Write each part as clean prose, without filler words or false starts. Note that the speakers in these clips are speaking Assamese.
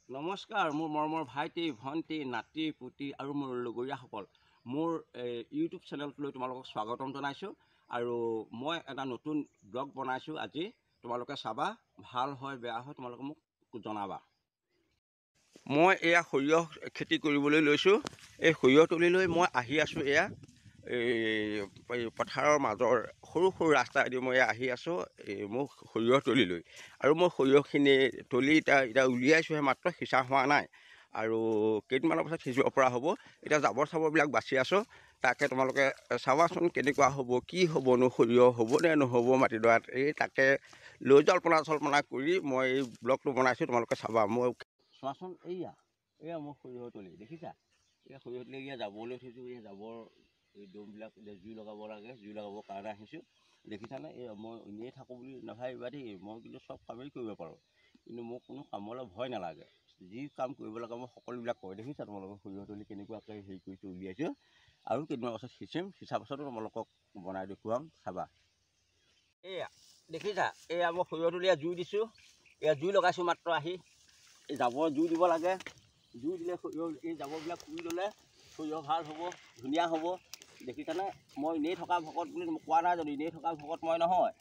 নমস্কাৰ মোৰ মৰমৰ ভাইটি ভণ্টি নাতি পুতি আৰু মোৰ লগৰীয়াসকল মোৰ ইউটিউব চেনেলটোলৈ তোমালোকক স্বাগতম জনাইছোঁ আৰু মই এটা নতুন ব্লগ বনাইছোঁ আজি তোমালোকে চাবা ভাল হয় বেয়া হয় তোমালোকে মোক জনাবা মই এয়া সৰিয়হ খেতি কৰিবলৈ লৈছোঁ এই সৰিয়হতলীলৈ মই আহি আছোঁ এয়া এই পথাৰৰ মাজৰ সৰু সৰু ৰাস্তাইদি মই আহি আছোঁ মোৰ সৰিয়হতলীলৈ আৰু মই সৰিয়হখিনি তলি এতিয়া উলিয়াইছোঁহে মাত্ৰ সিঁচা হোৱা নাই আৰু কেইদিনমানৰ পাছত সিঁচিব পৰা হ'ব এতিয়া জাবৰ চাবৰবিলাক বাচি আছোঁ তাকে তোমালোকে চাবাচোন কেনেকুৱা হ'ব কি হ'বনো সৰিয়হ হ'বনে নহ'ব মাটিডৰাত এই তাকে লৈ জল্পনা কৰি মই এই ব্লগটো বনাইছোঁ তোমালোকে চাবা মই চোৱাচোন এয়া মোৰ সৰিয়হতলী দেখিছা এয়া সৰিয়হতলী এয়া যাবলৈ থৈছোঁ এই জাবৰ এই দমবিলাক এতিয়া জুই লগাব লাগে জুই লগাবৰ কাৰণে আহিছোঁ দেখিছানে এই মই এনেই থাকোঁ বুলি নাভাবিবা দেই মই কিন্তু চব কামেই কৰিব পাৰোঁ কিন্তু মোক কোনো কামলৈ ভয় নালাগে যি কাম কৰিব লাগে মই সকলোবিলাক কৰোঁ দেখিছা তোমালোকৰ সৰিয়হতলী কেনেকুৱাকৈ হেৰি কৰিছোঁ উলিয়াইছোঁ আৰু কেইদিনমান পাছত সিঁচিম সিঁচাৰ পাছতো তোমালোকক বনাই দেখুৱাম চাবা এয়া দেখিছা এয়া মই সৰিয়হতলী জুই দিছোঁ এয়া জুই লগাইছোঁ মাত্ৰ আহি এই জাবৰ জুই দিব লাগে জুই দিলে সৰিয়হ এই জাবৰবিলাক পুৰি ল'লে সৰিয়হ ভাল হ'ব ধুনীয়া হ'ব দেখিছানে মই এনেই থকা ভকত বুলি কোৱা নাই যদি এনেই থকা ভকত মই নহয়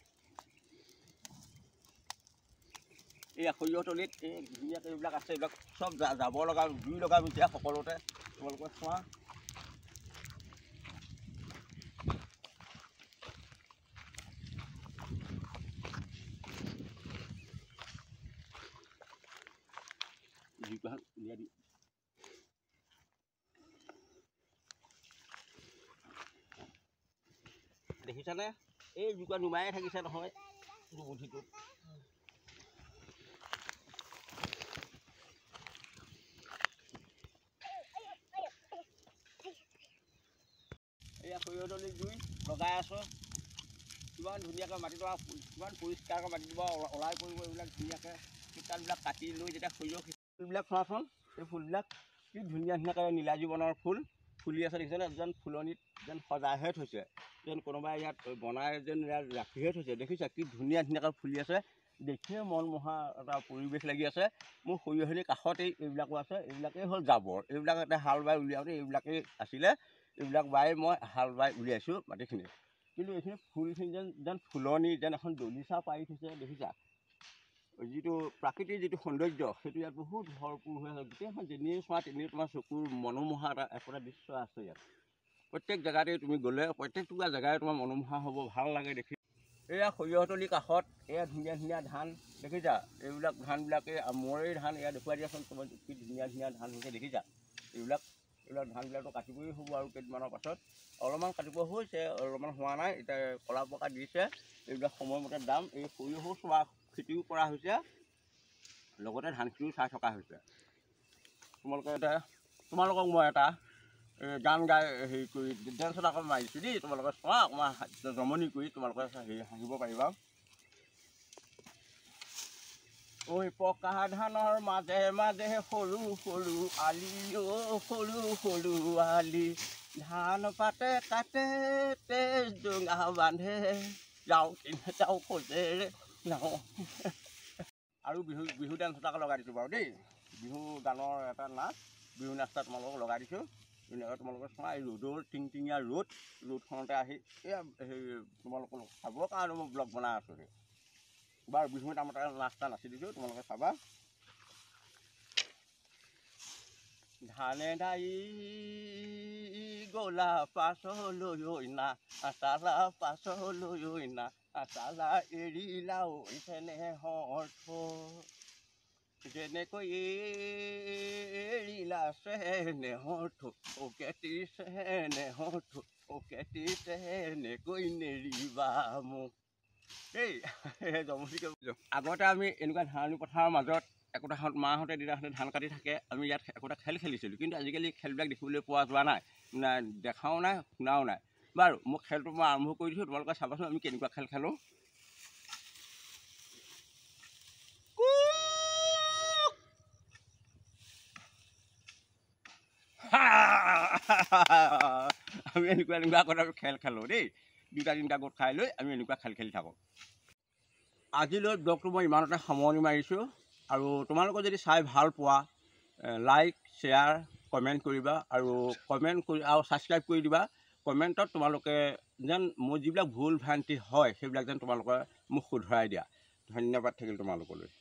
এই সৰিয়হতলীত এই ধুনীয়াকৈ এইবিলাক আছে এইবিলাক চব জাবৰ লগাম জুই লগাম এতিয়া সকলোতে তোমালোকে চোৱা জুইকুৰা উলিয়াই দি দেখিছানে এই জুইকুৰা নুমায়ে থাকিছে নহয় বুদ্ধিটোত এয়া সৰিয়হতলী জুই লগাই আছোঁ কিমান ধুনীয়াকৈ মাটিডৰা কিমান পৰিষ্কাৰকৈ মাটিডৰা ওলাই পৰিব এইবিলাক ধুনীয়াকৈ শীতালবিলাক কাটি লৈ যেতিয়া সৰিয়হ ফুলবিলাক চোৱাচোন এই ফুলবিলাক কি ধুনীয়া ধুনীয়াকৈ নীলা জীৱনৰ ফুল ফুলি আছে দেখিছেনে যেন ফুলনিত যেন সজাইহে থৈছে যেন কোনোবাই ইয়াত বনাই যেন ইয়াত ৰাখিহে থৈছে দেখিছা কি ধুনীয়া ধুনীয়াকৈ ফুলি আছে দেখিয়ে মন মোহা এটা পৰিৱেশ লাগি আছে মোৰ সৰিয়হতলীৰ কাষতেই এইবিলাকো আছে এইবিলাকেই হ'ল জাবৰ এইবিলাক এটা হাল বাই উলিয়াওঁতে এইবিলাকেই আছিলে এইবিলাক বাই মই হাল বাই উলিয়াইছোঁ মাটিখিনি কিন্তু এইখিনি ফুলখিনি যেন ফুলনি যেন এখন দলিচা পাৰি থৈছে দেখিছা যিটো প্ৰাকৃতিক যিটো সৌন্দৰ্য সেইটো ইয়াত বহুত ভৰপূৰ হৈ আছে গোটেইখন যেনিয়ে চোৱা তেনেই তোমাৰ চকুৰ মনোমোহা একোটা দৃশ্য আছে ইয়াত প্ৰত্যেক জেগাতেই তুমি গ'লে প্ৰত্যেকটুকুৰা জেগাই তোমাৰ মনোমোহা হ'ব ভাল লাগে দেখি এয়া সৰিয়হতলীৰ কাষত এয়া ধুনীয়া ধুনীয়া ধান দেখিছা এইবিলাক ধানবিলাকেই মৰেই ধান এয়া দেখুৱাই দিয়াচোন তোমাৰ কি ধুনীয়া ধুনীয়া ধান হৈছে দেখিছা এইবিলাক ধানবিলাকতো কাটিবই হ'ব আৰু কেইদিনমানৰ পাছত অলপমান কাটিব হৈছে অলপমান হোৱা নাই এতিয়া কলা পকা দিছে এইবিলাক সময়মতে দাম এই সৰিয়হো চোৱা খেতিও কৰা হৈছে লগতে ধান খেতিও চাই থকা হৈছে তোমালোকক মই এটা গান গাই হেৰি কৰি ডেন্সত অকণ মাৰিছোঁ দেই তোমালোকে চোৱা অকণমান জমনি কৰি তোমালোকে হেৰি হাঁহিব পাৰিবা ঐ পকা ধানৰ মাজে মাজে সৰু সৰু আলি সৰু সৰু আলি ধান পাতে কাটে তেজ ডোঙা বান্ধে যাওঁ কিনে যাওঁ খোজেৰে যাওঁ আৰু বিহু ডান্স এটাকে লগাই দিছোঁ বাৰু দেই বিহু গানৰ এটা নাচ বিহু নাচ এটা তোমালোকক লগাই দিছোঁ ধুনীয়াকৈ তোমালোকে চোৱা এই ৰ'দৰ টিংটিঙীয়া ৰ'দখনতে আহি এয়া হেৰি তোমালোকক চাবৰ কাৰণে মই ব্লগ বনাই আছোঁ দেই বাৰু বিহু নামতে নাচ এটা নাচি দিছোঁ তোমালোকে চাবা ধানে দাই গলা পাছলৈ না আচালা পাছলৈ না আচালা এৰিলাও চেনেহৰ যেনেকৈ এৰিলা চেনেহৰ কেতি চেনেহৰ কেতি চেনেকৈ নেৰিবা মোক দেই জমনিকৈ আগতে আমি এনেকুৱা ধাননি পথাৰৰ মাজত একোটা মাহঁতে দেউতাহঁতে ধান কাটি থাকে আমি ইয়াত একোটা খেল খেলিছিলোঁ কিন্তু আজিকালি খেলবিলাক দেখিবলৈ পোৱা যোৱা নাই দেখাও নাই শুনাও নাই বাৰু মই খেলটো মই আৰম্ভ কৰি দিছোঁ তোমালোকে চাবাচোন আমি কেনেকুৱা খেল খেলোঁ আমি এনেকুৱা আগতে আমি খেল খেলোঁ দেই দুটা তিনিটা গোট খাই লৈ আমি এনেকুৱা খেল খেলি থাকোঁ আজিলৈ ব্লগটো মই ইমানতে সামৰণি মাৰিছোঁ আৰু তোমালোকে যদি চাই ভাল পোৱা লাইক শ্বেয়াৰ কমেণ্ট কৰিবা আৰু কমেণ্ট কৰি আৰু ছাবস্ক্ৰাইব কৰি দিবা। কমেণ্টত তোমালোকে যেন মোৰ যিবিলাক ভুল ভ্ৰান্তি হয় সেইবিলাক যেন তোমালোকে মোক শুধৰাই দিয়া। ধন্যবাদ থাকিল তোমালোকলৈ।